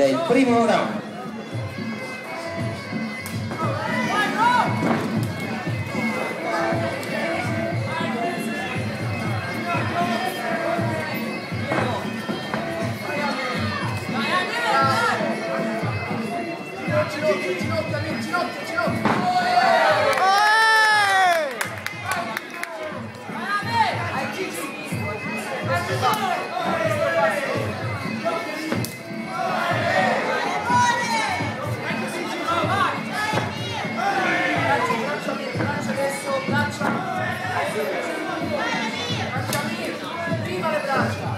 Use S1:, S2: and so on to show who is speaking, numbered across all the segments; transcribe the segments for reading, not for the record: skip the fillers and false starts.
S1: del primo round.
S2: Prima le braccia.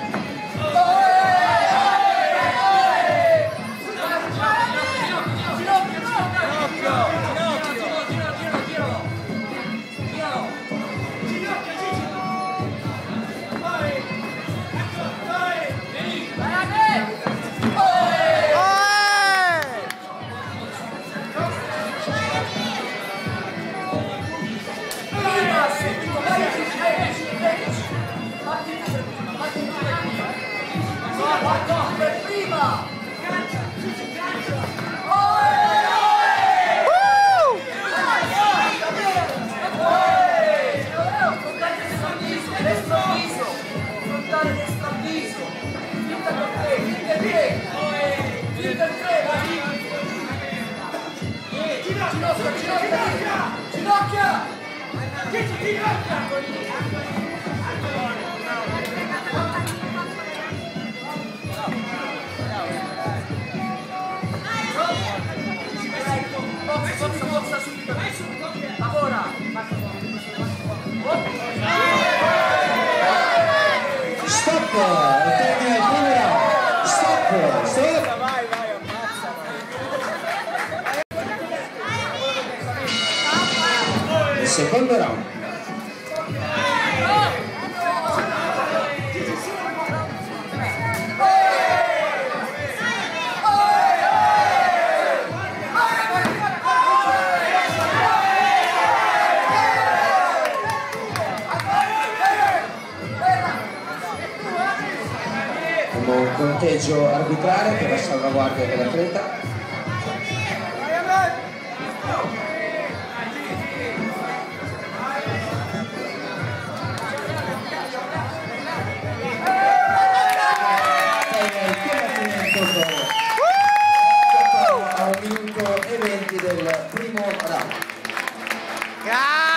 S2: Prima! Frontale destro al viso, finta per 3, finta il 3, finta il 3, ginocchia! Forza subito, lavora!
S1: Stop! Termina il primo round. Stop! Stop!
S3: Vai, ammazza!
S1: Il secondo round. Un conteggio arbitrale per la salvaguardia dell'atleta. A 1 minuto e 20 del primo round.